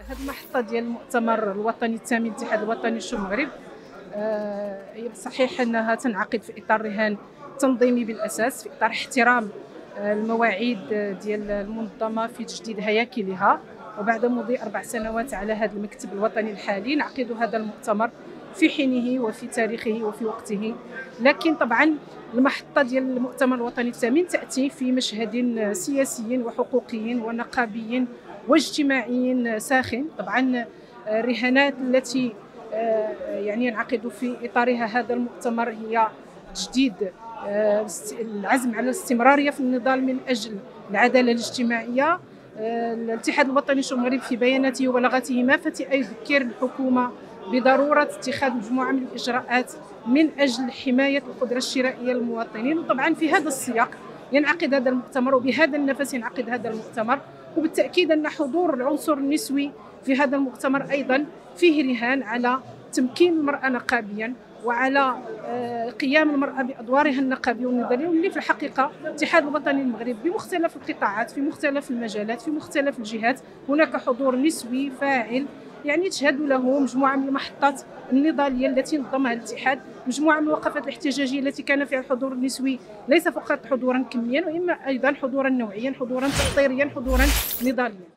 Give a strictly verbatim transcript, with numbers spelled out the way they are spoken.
هذه المحطة ديال المؤتمر الوطني الثامن الاتحاد الوطني للشؤون المغرب هي صحيح انها تنعقد في اطار رهان تنظيمي بالاساس، في اطار احترام المواعيد ديال المنظمه في تجديد هياكلها، وبعد مضي اربع سنوات على هذا المكتب الوطني الحالي نعقد هذا المؤتمر في حينه وفي تاريخه وفي وقته. لكن طبعا المحطه ديال المؤتمر الوطني الثامن تاتي في مشهد سياسي وحقوقي ونقابي واجتماعي ساخن. طبعا الرهانات التي يعني ينعقد في اطارها هذا المؤتمر هي تجديد العزم على الاستمراريه في النضال من اجل العداله الاجتماعيه. الاتحاد الوطني للشؤون المغرب في بياناته وبلاغاته ما فتئ يذكر الحكومه بضروره اتخاذ مجموعه من الاجراءات من اجل حمايه القدره الشرائيه للمواطنين. وطبعا في هذا السياق ينعقد هذا المؤتمر، وبهذا النفس ينعقد هذا المؤتمر، وبالتاكيد ان حضور العنصر النسوي في هذا المؤتمر ايضا فيه رهان على تمكين المراه نقابيا وعلى قيام المراه بادوارها النقابيه والنضاليه، واللي في الحقيقه الاتحاد الوطني المغرب بمختلف القطاعات في مختلف المجالات في مختلف الجهات هناك حضور نسوي فاعل، يعني تشهد له مجموعه من المحطات النضاليه التي نظمها الاتحاد، مجموعه من الوقفات الاحتجاجيه التي كان فيها الحضور النسوي ليس فقط حضورا كميا وانما ايضا حضورا نوعيا، حضورا تأطيريا، حضورا نضاليا.